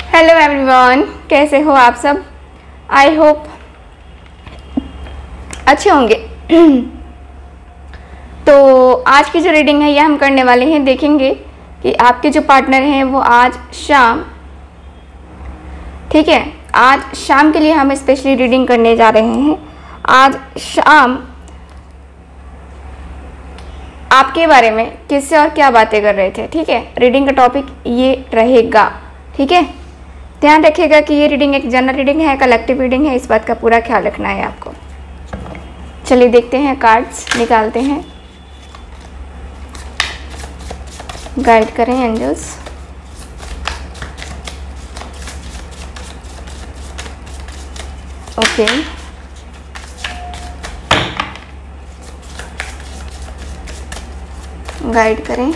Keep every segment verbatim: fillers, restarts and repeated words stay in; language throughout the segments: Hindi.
हेलो एवरीवन, कैसे हो आप सब। आई होप अच्छे होंगे। तो आज की जो रीडिंग है यह हम करने वाले हैं, देखेंगे कि आपके जो पार्टनर हैं वो आज शाम, ठीक है, आज शाम के लिए हम स्पेशली रीडिंग करने जा रहे हैं। आज शाम आपके बारे में किससे और क्या बातें कर रहे थे, ठीक है। रीडिंग का टॉपिक ये रहेगा, ठीक है। ध्यान रखिएगा कि ये रीडिंग एक जनरल रीडिंग है, कलेक्टिव रीडिंग है, इस बात का पूरा ख्याल रखना है आपको। चलिए देखते हैं, कार्ड्स निकालते हैं, गाइड करें एंजल्स। ओके, गाइड करें।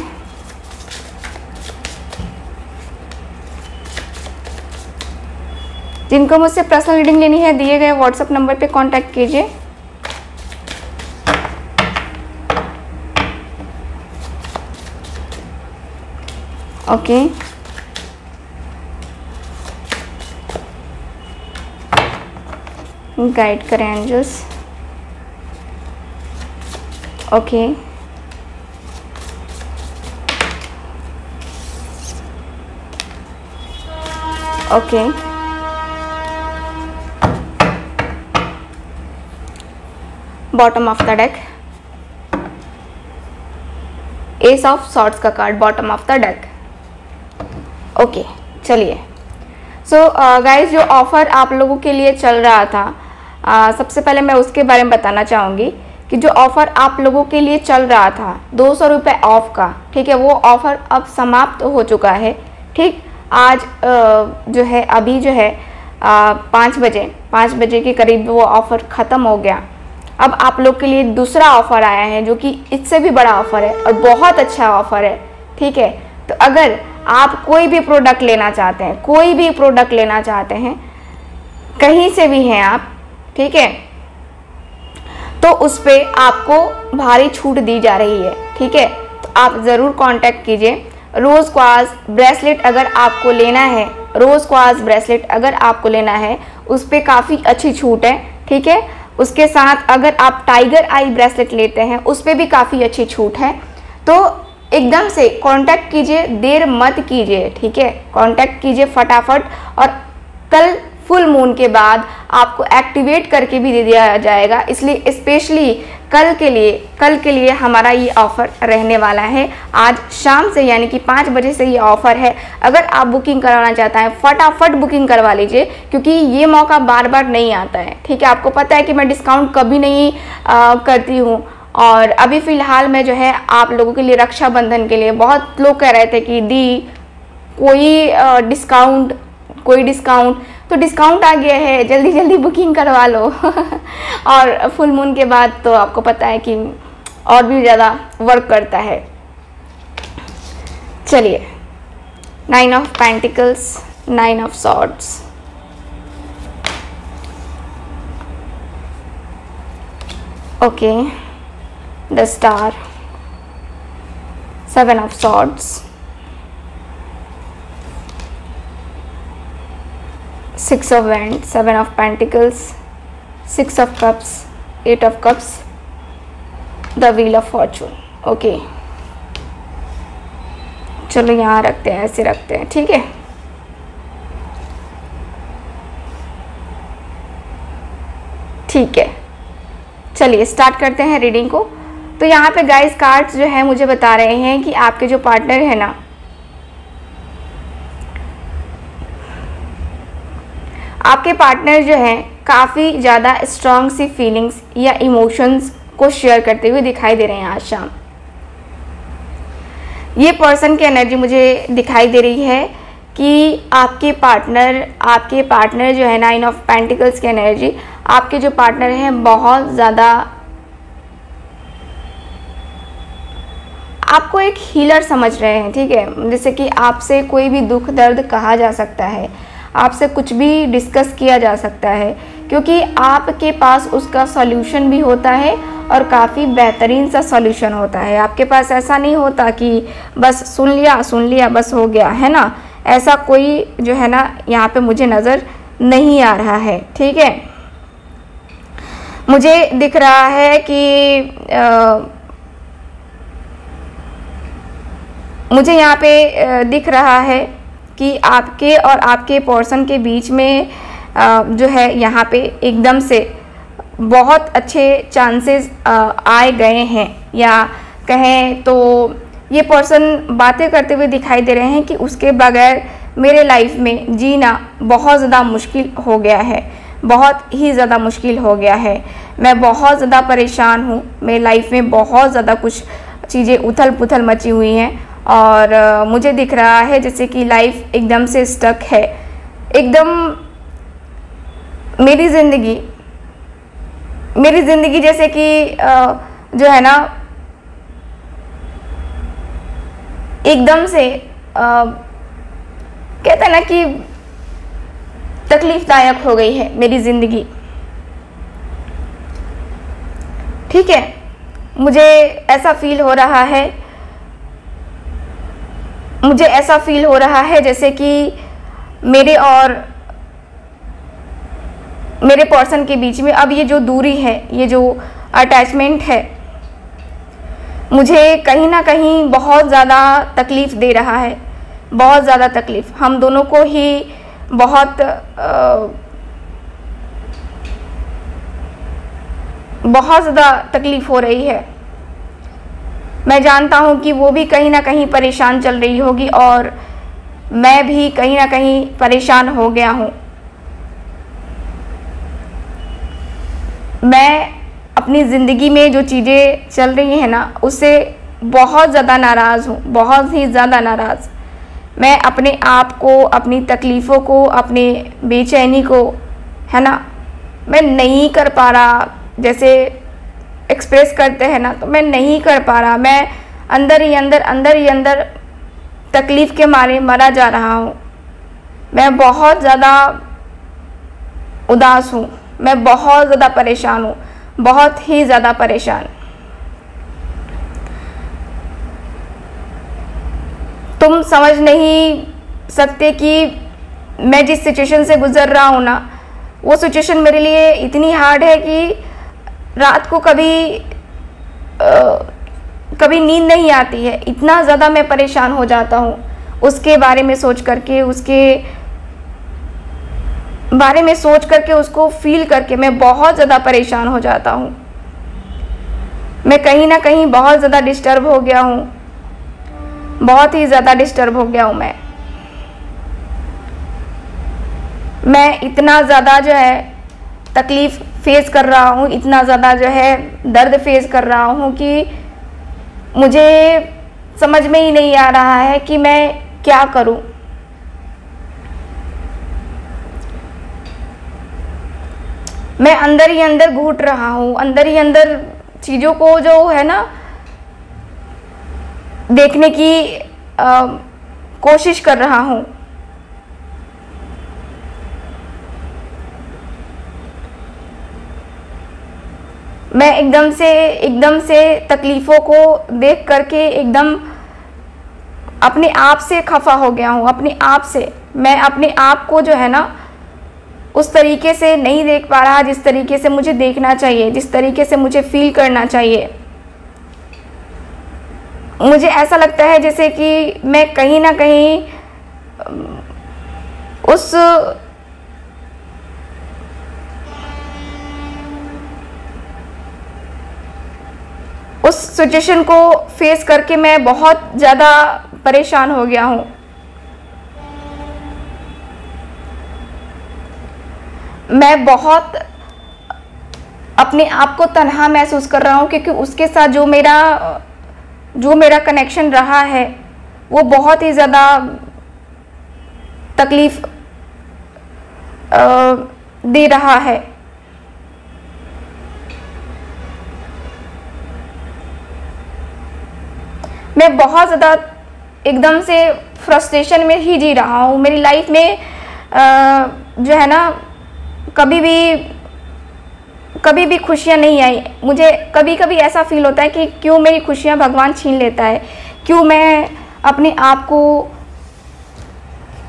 जिनको मुझसे पर्सनल रीडिंग लेनी है दिए गए व्हाट्सएप नंबर पे कांटेक्ट कीजिए। ओके, गाइड करें angels. Okay, okay, bottom of the deck, ace of swords का card bottom of the deck. Okay, चलिए। सो गाइस, जो ऑफ़र आप लोगों के लिए चल रहा था, uh, सबसे पहले मैं उसके बारे में बताना चाहूँगी कि जो ऑफ़र आप लोगों के लिए चल रहा था दो सौ रुपये ऑफ का, ठीक है, वो ऑफ़र अब समाप्त हो चुका है। ठीक, आज uh, जो है अभी जो है uh, पाँच बजे पाँच बजे के करीब वो ऑफ़र ख़त्म हो गया। अब आप लोग के लिए दूसरा ऑफ़र आया है जो कि इससे भी बड़ा ऑफ़र है और बहुत अच्छा ऑफ़र है, ठीक है। तो अगर आप कोई भी प्रोडक्ट लेना चाहते हैं, कोई भी प्रोडक्ट लेना चाहते हैं, कहीं से भी हैं आप, ठीक है, तो उस पर आपको भारी छूट दी जा रही है, ठीक है। तो आप ज़रूर कांटेक्ट कीजिए। रोज़ क्वार्ट्ज ब्रेसलेट अगर आपको लेना है, रोज़ क्वार्ट्ज ब्रेसलेट अगर आपको लेना है, उस पर काफ़ी अच्छी छूट है, ठीक है। उसके साथ अगर आप टाइगर आई ब्रेसलेट लेते हैं उस पर भी काफ़ी अच्छी छूट है। तो एकदम से कांटेक्ट कीजिए, देर मत कीजिए, ठीक है। कांटेक्ट कीजिए फटाफट, और कल फुल मून के बाद आपको एक्टिवेट करके भी दे दिया जाएगा। इसलिए स्पेशली कल के लिए कल के लिए हमारा ये ऑफ़र रहने वाला है। आज शाम से यानी कि पाँच बजे से ये ऑफ़र है। अगर आप बुकिंग करवाना चाहते हैं फटाफट बुकिंग करवा लीजिए, क्योंकि ये मौका बार बार नहीं आता है, ठीक है। आपको पता है कि मैं डिस्काउंट कभी नहीं आ, करती हूँ, और अभी फ़िलहाल मैं जो है आप लोगों के लिए रक्षाबंधन के लिए बहुत लोग कह रहे थे कि दी कोई डिस्काउंट कोई डिस्काउंट तो डिस्काउंट आ गया है, जल्दी जल्दी बुकिंग करवा लो। और फुल मून के बाद तो आपको पता है कि और भी ज़्यादा वर्क करता है। चलिए, nine of pentacles, nine of swords, okay, the star, seven of swords, six of wand, seven of pentacles, six of cups, eight of cups, the wheel of fortune. Okay, चलो यहाँ रखते हैं, ऐसे रखते हैं, ठीक है। ठीक है, चलिए स्टार्ट करते हैं रीडिंग को। तो यहाँ पे गाइस कार्ड्स जो है मुझे बता रहे हैं कि आपके जो पार्टनर है ना, आपके पार्टनर जो हैं काफ़ी ज़्यादा स्ट्रॉन्ग सी फीलिंग्स या इमोशंस को शेयर करते हुए दिखाई दे रहे हैं आज शाम। ये पर्सन की एनर्जी मुझे दिखाई दे रही है कि आपके पार्टनर आपके पार्टनर जो है, नाइन ऑफ पेंटिकल्स की एनर्जी, आपके जो पार्टनर हैं बहुत ज़्यादा आपको एक हीलर समझ रहे हैं, ठीक है। जैसे कि आपसे कोई भी दुख दर्द कहा जा सकता है, आपसे कुछ भी डिस्कस किया जा सकता है, क्योंकि आपके पास उसका सॉल्यूशन भी होता है और काफ़ी बेहतरीन सा सॉल्यूशन होता है। आपके पास ऐसा नहीं होता कि बस सुन लिया सुन लिया बस हो गया, है ना। ऐसा कोई जो है ना यहाँ पे मुझे नज़र नहीं आ रहा है। ठीक है, मुझे दिख रहा है कि आ, मुझे यहाँ पे दिख रहा है कि आपके और आपके पर्सन के बीच में आ, जो है यहाँ पे एकदम से बहुत अच्छे चांसेस आए गए हैं, या कहें तो ये पर्सन बातें करते हुए दिखाई दे रहे हैं कि उसके बगैर मेरे लाइफ में जीना बहुत ज़्यादा मुश्किल हो गया है, बहुत ही ज़्यादा मुश्किल हो गया है। मैं बहुत ज़्यादा परेशान हूँ, मेरी लाइफ में बहुत ज़्यादा कुछ चीज़ें उथल पुथल मची हुई हैं और uh, मुझे दिख रहा है जैसे कि लाइफ एकदम से स्टक है। एकदम मेरी ज़िंदगी मेरी ज़िंदगी जैसे कि uh, जो है ना एकदम से uh, कहते हैं ना कि तकलीफ़दायक हो गई है मेरी ज़िंदगी। ठीक है, मुझे ऐसा फील हो रहा है मुझे ऐसा फील हो रहा है जैसे कि मेरे और मेरे पर्सन के बीच में अब ये जो दूरी है, ये जो अटैचमेंट है, मुझे कहीं ना कहीं बहुत ज़्यादा तकलीफ़ दे रहा है, बहुत ज़्यादा तकलीफ़। हम दोनों को ही बहुत आ, बहुत ज़्यादा तकलीफ़ हो रही है। मैं जानता हूँ कि वो भी कहीं ना कहीं परेशान चल रही होगी और मैं भी कहीं ना कहीं परेशान हो गया हूँ। मैं अपनी ज़िंदगी में जो चीज़ें चल रही हैं ना, उससे बहुत ज़्यादा नाराज़ हूँ, बहुत ही ज़्यादा नाराज़। मैं अपने आप को, अपनी तकलीफ़ों को, अपने बेचैनी को, है ना, मैं नहीं कर पा रहा। जैसे एक्सप्रेस करते हैं ना, तो मैं नहीं कर पा रहा। मैं अंदर ही अंदर अंदर ही अंदर तकलीफ़ के मारे मरा जा रहा हूँ। मैं बहुत ज़्यादा उदास हूँ, मैं बहुत ज़्यादा परेशान हूँ, बहुत ही ज़्यादा परेशान। तुम समझ नहीं सकते कि मैं जिस सिचुएशन से गुज़र रहा हूँ ना, वो सिचुएशन मेरे लिए इतनी हार्ड है कि रात को कभी आ, कभी नींद नहीं आती है। इतना ज़्यादा मैं परेशान हो जाता हूँ उसके बारे में सोच करके, उसके बारे में सोच करके, उसको फील करके मैं बहुत ज़्यादा परेशान हो जाता हूँ। मैं कहीं ना कहीं बहुत ज़्यादा डिस्टर्ब हो गया हूँ, बहुत ही ज़्यादा डिस्टर्ब हो गया हूँ। मैं मैं इतना ज़्यादा जो है तकलीफ़ फेस कर रहा हूँ, इतना ज़्यादा जो है दर्द फेस कर रहा हूँ कि मुझे समझ में ही नहीं आ रहा है कि मैं क्या करूँ। मैं अंदर ही अंदर घुट रहा हूँ, अंदर ही अंदर चीज़ों को जो है ना देखने की आ, कोशिश कर रहा हूँ। मैं एकदम से एकदम से तकलीफ़ों को देख करके एकदम अपने आप से खफा हो गया हूँ, अपने आप से। मैं अपने आप को जो है ना उस तरीके से नहीं देख पा रहा जिस तरीके से मुझे देखना चाहिए, जिस तरीके से मुझे फील करना चाहिए। मुझे ऐसा लगता है जैसे कि मैं कहीं ना कहीं उस उस सिचुएशन को फेस करके मैं बहुत ज़्यादा परेशान हो गया हूँ। मैं बहुत अपने आप को तन्हा महसूस कर रहा हूँ क्योंकि उसके साथ जो मेरा जो मेरा कनेक्शन रहा है वो बहुत ही ज़्यादा तकलीफ़ दे रहा है। मैं बहुत ज़्यादा एकदम से फ्रस्ट्रेशन में ही जी रहा हूँ। मेरी लाइफ में आ, जो है ना कभी भी कभी भी खुशियाँ नहीं आई। मुझे कभी कभी ऐसा फील होता है कि क्यों मेरी खुशियाँ भगवान छीन लेता है, क्यों मैं अपने आप को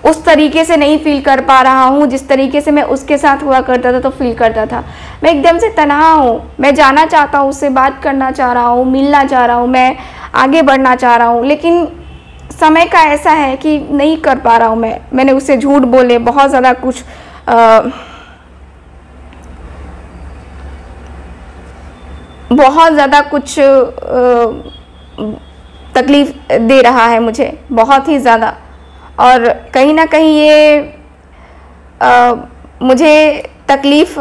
उस तरीके से नहीं फील कर पा रहा हूँ जिस तरीके से मैं उसके साथ हुआ करता था तो फील करता था। मैं एकदम से तन्हा हूँ, मैं जाना चाहता हूँ, उससे बात करना चाह रहा हूँ, मिलना चाह रहा हूँ, मैं आगे बढ़ना चाह रहा हूँ, लेकिन समय का ऐसा है कि नहीं कर पा रहा हूँ। मैं मैंने उससे झूठ बोले, बहुत ज़्यादा कुछ आ, बहुत ज़्यादा कुछ आ, तकलीफ़ दे रहा है मुझे, बहुत ही ज़्यादा। और कहीं ना कहीं ये आ, मुझे तकलीफ़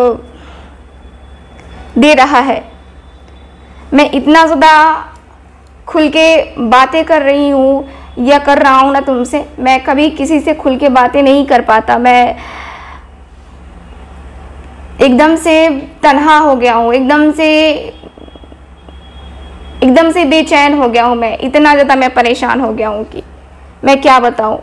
दे रहा है। मैं इतना ज़्यादा खुल के बातें कर रही हूँ या कर रहा हूँ ना तुमसे, मैं कभी किसी से खुल के बातें नहीं कर पाता। मैं एकदम से तन्हा हो गया हूँ, एकदम से एकदम से बेचैन हो गया हूँ। मैं इतना ज़्यादा मैं परेशान हो गया हूँ कि मैं क्या बताऊँ।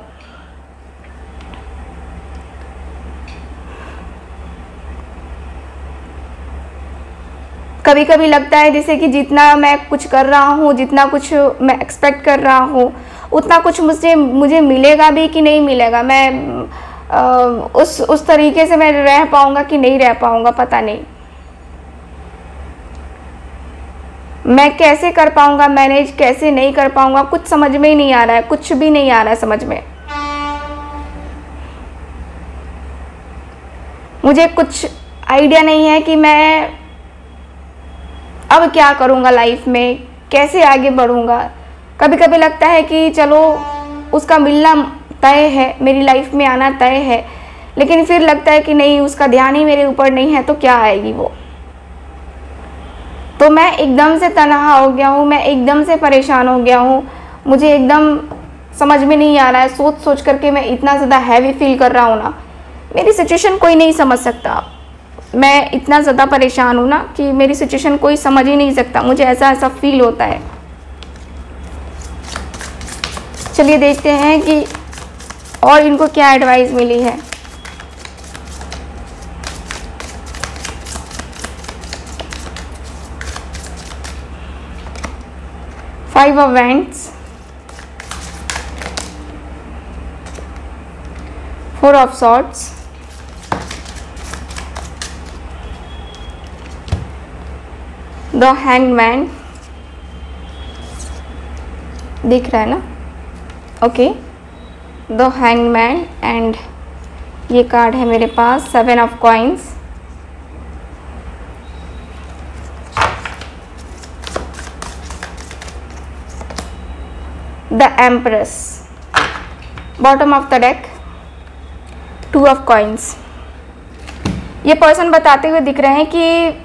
कभी कभी लगता है जैसे कि जितना मैं कुछ कर रहा हूँ, जितना कुछ मैं एक्सपेक्ट कर रहा हूँ, उतना कुछ मुझसे मुझे मिलेगा भी कि नहीं मिलेगा। मैं आ, उस उस तरीके से मैं रह पाऊँगा कि नहीं रह पाऊँगा, पता नहीं। मैं कैसे कर पाऊँगा मैनेज, कैसे नहीं कर पाऊँगा, कुछ समझ में ही नहीं आ रहा है, कुछ भी नहीं आ रहा है समझ में। मुझे कुछ आइडिया नहीं है कि मैं अब क्या करूँगा लाइफ में, कैसे आगे बढ़ूँगा। कभी कभी लगता है कि चलो उसका मिलना तय है, मेरी लाइफ में आना तय है, लेकिन फिर लगता है कि नहीं, उसका ध्यान ही मेरे ऊपर नहीं है तो क्या आएगी वो। तो मैं एकदम से तन्हा हो गया हूँ, मैं एकदम से परेशान हो गया हूँ। मुझे एकदम समझ में नहीं आ रहा है, सोच सोच करके मैं इतना ज़्यादा हैवी फील कर रहा हूँ ना। मेरी सिचुएशन कोई नहीं समझ सकता। मैं इतना ज़्यादा परेशान हूँ ना कि मेरी सिचुएशन कोई समझ ही नहीं सकता। मुझे ऐसा ऐसा फील होता है। चलिए देखते हैं कि और इनको क्या एडवाइस मिली है। Five of wands, four of swords, the hangman दिख रहा है ना, ओके, द हैंगमैन एंड ये कार्ड है मेरे पास seven of coins, the empress, bottom of the deck two of coins. ये पर्सन बताते हुए दिख रहे हैं कि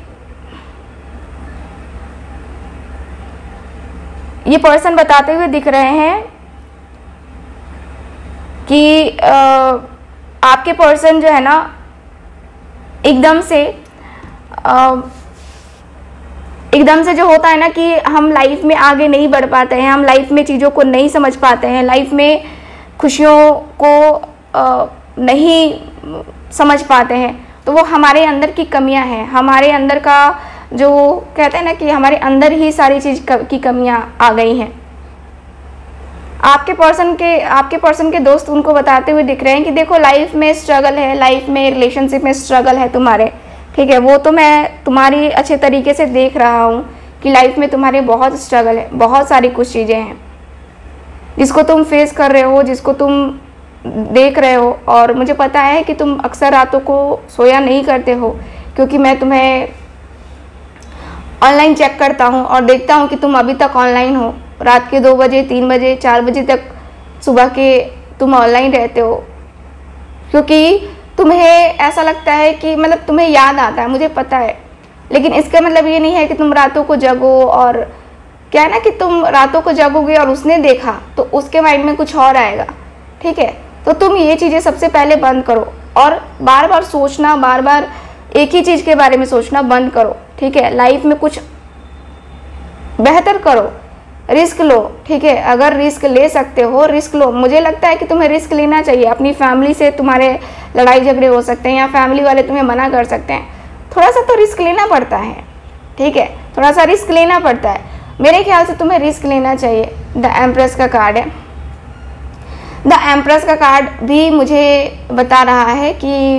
ये पर्सन बताते हुए दिख रहे हैं कि आ, आपके पर्सन जो है ना एकदम से आ, एकदम से जो होता है ना कि हम लाइफ में आगे नहीं बढ़ पाते हैं, हम लाइफ में चीज़ों को नहीं समझ पाते हैं, लाइफ में खुशियों को आ, नहीं समझ पाते हैं, तो वो हमारे अंदर की कमियां हैं। हमारे अंदर का जो कहते हैं ना कि हमारे अंदर ही सारी चीज़ की कमियां आ गई हैं। आपके पर्सन के आपके पर्सन के दोस्त उनको बताते हुए दिख रहे हैं कि देखो लाइफ में स्ट्रगल है, लाइफ में रिलेशनशिप में स्ट्रगल है तुम्हारे, ठीक है। वो तो मैं तुम्हारी अच्छे तरीके से देख रहा हूँ कि लाइफ में तुम्हारे बहुत स्ट्रगल है, बहुत सारी कुछ चीज़ें हैं जिसको तुम फेस कर रहे हो, जिसको तुम देख रहे हो। और मुझे पता है कि तुम अक्सर रातों को सोया नहीं करते हो, क्योंकि मैं तुम्हें ऑनलाइन चेक करता हूँ और देखता हूँ कि तुम अभी तक ऑनलाइन हो। रात के दो बजे, तीन बजे, चार बजे तक सुबह के तुम ऑनलाइन रहते हो, क्योंकि तुम्हें ऐसा लगता है कि मतलब तुम्हें याद आता है, मुझे पता है। लेकिन इसका मतलब ये नहीं है कि तुम रातों को जगो, और क्या है ना कि तुम रातों को जगोगे और उसने देखा तो उसके माइंड में कुछ और आएगा, ठीक है। तो तुम ये चीज़ें सबसे पहले बंद करो और बार बार सोचना, बार बार एक ही चीज़ के बारे में सोचना बंद करो, ठीक है। लाइफ में कुछ बेहतर करो, रिस्क लो, ठीक है। अगर रिस्क ले सकते हो रिस्क लो। मुझे लगता है कि तुम्हें रिस्क लेना चाहिए। अपनी फैमिली से तुम्हारे लड़ाई झगड़े हो सकते हैं या फैमिली वाले तुम्हें मना कर सकते हैं, थोड़ा सा तो रिस्क लेना पड़ता है, ठीक है। थोड़ा सा रिस्क लेना पड़ता है। मेरे ख्याल से तुम्हें रिस्क लेना चाहिए। द एम्प्रेस का कार्ड है। द एम्प्रेस का कार्ड भी मुझे बता रहा है कि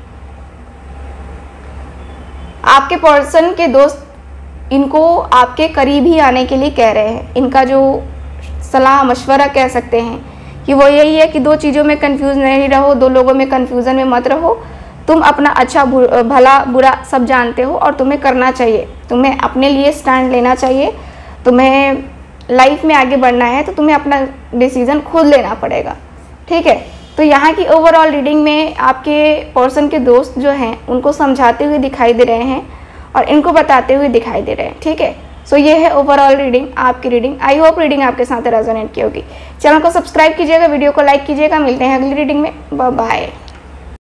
आपके पर्सन के दोस्त इनको आपके करीब ही आने के लिए कह रहे हैं। इनका जो सलाह मशवरा कह सकते हैं कि वो यही है कि दो चीज़ों में कंफ्यूज नहीं रहो, दो लोगों में कंफ्यूजन में मत रहो। तुम अपना अच्छा भला बुरा सब जानते हो और तुम्हें करना चाहिए, तुम्हें अपने लिए स्टैंड लेना चाहिए। तुम्हें लाइफ में आगे बढ़ना है तो तुम्हें अपना डिसीज़न खुद लेना पड़ेगा, ठीक है। तो यहाँ की ओवरऑल रीडिंग में आपके पर्सन के दोस्त जो हैं उनको समझाते हुए दिखाई दे रहे हैं और इनको बताते हुए दिखाई दे रहे हैं, ठीक है। सो so, ये है ओवरऑल रीडिंग, आपकी रीडिंग। आई होप रीडिंग आपके साथ रेजोनेट की होगी। चैनल को सब्सक्राइब कीजिएगा, वीडियो को लाइक कीजिएगा। मिलते हैं अगली रीडिंग में, बाय बाय।